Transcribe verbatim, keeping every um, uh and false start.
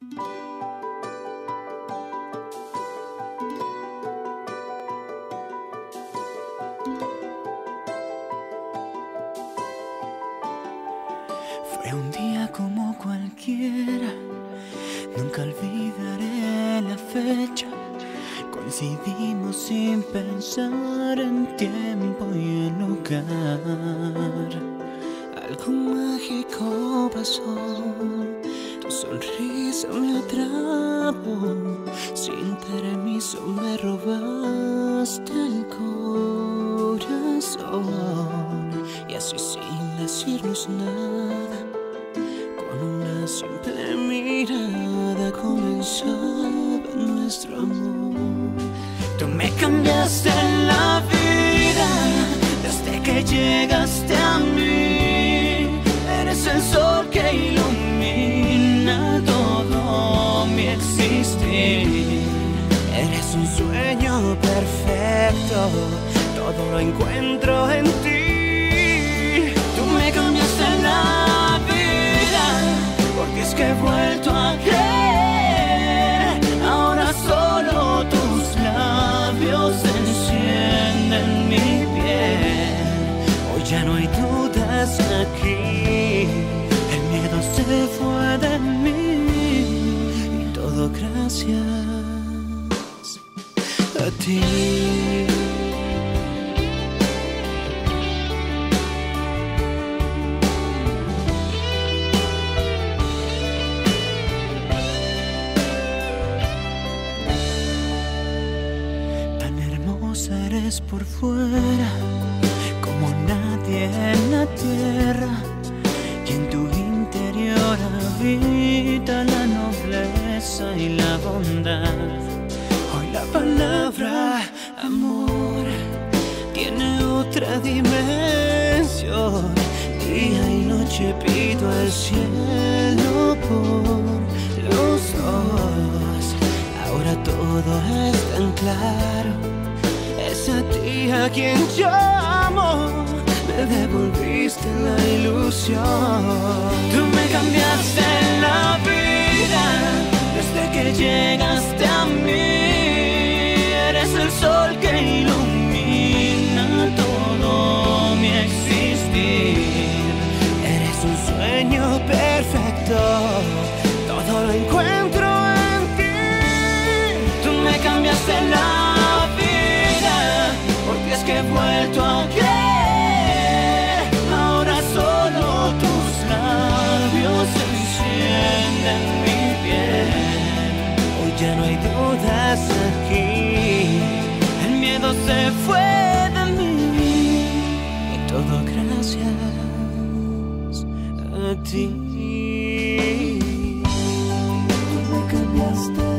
Fue un día como cualquiera, nunca olvidaré la fecha. Coincidimos sin pensar en tiempo y en lugar. Algo mágico pasó, tu sonrisa me atrapó. Sin permiso me robaste el corazón. Y así sin decirnos nada, con una simple mirada comenzaba nuestro amor. Tú me cambiaste la vida desde que llegaste a mí. Eres el sol que ilumina todo mi existir. Eres un sueño perfecto, todo lo encuentro en ti. Tú me cambiaste la vida, porque es que he vuelto a creer. Ahora solo tus labios encienden mi piel. Hoy ya no hay dudas aquí, el miedo se fue de mí. Y todo gracias a ti. Eres por fuera como nadie en la tierra, y en tu interior habita la nobleza y la bondad. Hoy la palabra amor tiene otra dimensión. Día y noche pido al cielo por los dos. Ahora todo es tan claro. Es a ti a quien llamo, me devolviste la ilusión. Tú me cambiaste la vida desde que llegaste a mí. Eres el sol que ilumina todo mi existir. Eres un sueño perfecto, todo lo encuentro en ti. Tú me cambiaste la es que he vuelto a creer. Ahora solo tus labios encienden mi piel. Hoy ya no hay dudas aquí, el miedo se fue de mí. Y todo gracias a ti. Tú me cambiaste